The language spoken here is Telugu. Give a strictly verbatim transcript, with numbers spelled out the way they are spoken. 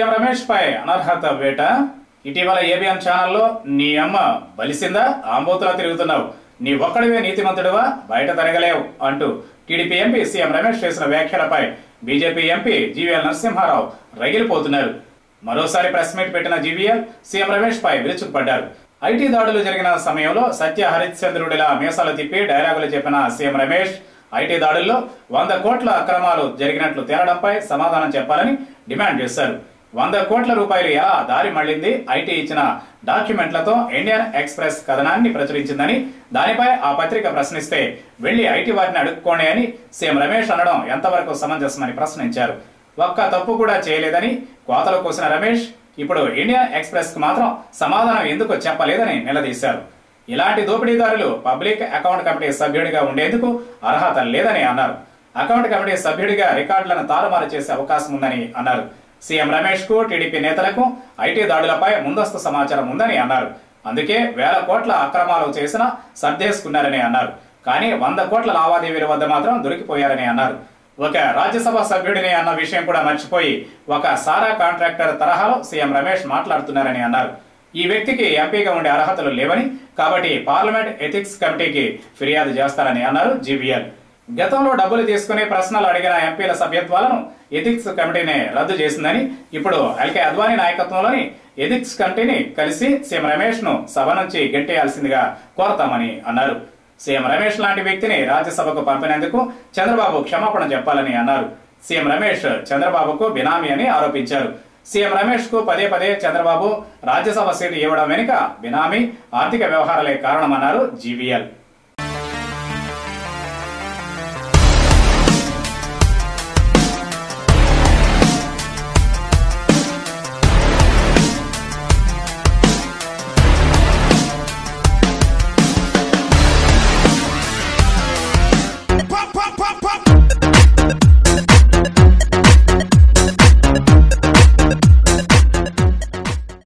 సీఎం రమేష్ పై అనర్హత వేట. ఇటీవల ఏబిఎన్ ఛానల్లో నీ అమ్మ బలిసిందా, ఆంబోతులా తిరుగుతున్నావు, నీ ఒక్కడివే నీతిమంతుడువా, బయట తిరగలేవు అంటూ టీడీపీ ఎంపీ సీఎం రమేష్ చేసిన వ్యాఖ్యలపై బీజేపీ ఎంపీ జీవీఎల్ నరసింహారావు రగిలిపోతున్నారు. మరోసారి ప్రెస్ మీట్ పెట్టిన జీవీఎల్ సీఎం రమేష్ పై విరుచుకుపడ్డారు. ఐటీ దాడులు జరిగిన సమయంలో సత్య హరిశ్చంద్రుడిలా మీసాలు తిప్పి డైలాగులు చెప్పిన సీఎం రమేష్ ఐటీ దాడుల్లో వంద కోట్ల అక్రమాలు జరిగినట్లు తేలడంపై సమాధానం చెప్పాలని డిమాండ్ చేశారు. వంద కోట్ల రూపాయలు ఎలా దారి మళ్లింది, ఐటీ ఇచ్చిన డాక్యుమెంట్లతో ఇండియన్ ఎక్స్ప్రెస్ కథనాన్ని ప్రచురించిందని దానిపై ఆ పత్రిక ప్రశ్నిస్తే వెళ్లి ఐటీ వారిని అడుక్కోండి అని సీఎం రమేష్ అనడం ఎంతవరకు సమంజసమని ప్రశ్నించారు. ఒక్క తప్పు కూడా చేయలేదని కోతలు కోసిన రమేష్ ఇప్పుడు ఇండియన్ ఎక్స్ప్రెస్ కు మాత్రం సమాధానం ఎందుకు చెప్పలేదని నిలదీశారు. ఇలాంటి దోపిడీదారులు పబ్లిక్ అకౌంట్ కమిటీ సభ్యుడిగా ఉండేందుకు అర్హత లేదని అన్నారు. అకౌంట్ కమిటీ సభ్యుడిగా రికార్డులను తారుమారు చేసే అవకాశం ఉందని అన్నారు. సీఎం రమేష్ కు టీడీపీ నేతలకు ఐటీ దాడులపై ముందస్తు సమాచారం ఉందని అన్నారు. అందుకే వేల కోట్ల అక్రమాలు చేసినా సర్దేసుకున్నారని అన్నారు. కానీ వంద కోట్ల లావాదేవీల వద్ద మాత్రం దొరికిపోయారని అన్నారు. ఒక రాజ్యసభ సభ్యుడిని అన్న విషయం కూడా మర్చిపోయి ఒక సారా కాంట్రాక్టర్ తరహాలో సీఎం రమేష్ మాట్లాడుతున్నారని అన్నారు. ఈ వ్యక్తికి ఎంపీగా ఉండే అర్హతలు లేవని, కాబట్టి పార్లమెంట్ ఎథిక్స్ కమిటీకి ఫిర్యాదు చేస్తారని అన్నారు జీవీఎల్. గతంలో డబ్బులు తీసుకుని ప్రశ్నలు అడిగిన ఎంపీల సభ్యత్వాలను ఎథిక్స్ కమిటీని రద్దు చేసిందని, ఇప్పుడు ఎల్కే అద్వానీ నాయకత్వంలోని ఎథిక్స్ కమిటీని కలిసి సీఎం రమేష్ ను సభ నుంచి గెంటేయాల్సిందిగా కోరతామని అన్నారు. సీఎం రమేష్ లాంటి వ్యక్తిని రాజ్యసభకు పంపినందుకు చంద్రబాబు క్షమాపణ చెప్పాలని అన్నారు. సీఎం రమేష్ చంద్రబాబుకు బినామీ అని ఆరోపించారు. సీఎం రమేష్ కు పదే పదే చంద్రబాబు రాజ్యసభ సీటు ఇవ్వడం వెనుక బినామీ, ఆర్థిక వ్యవహారాలే కారణమన్నారు జీవీఎల్.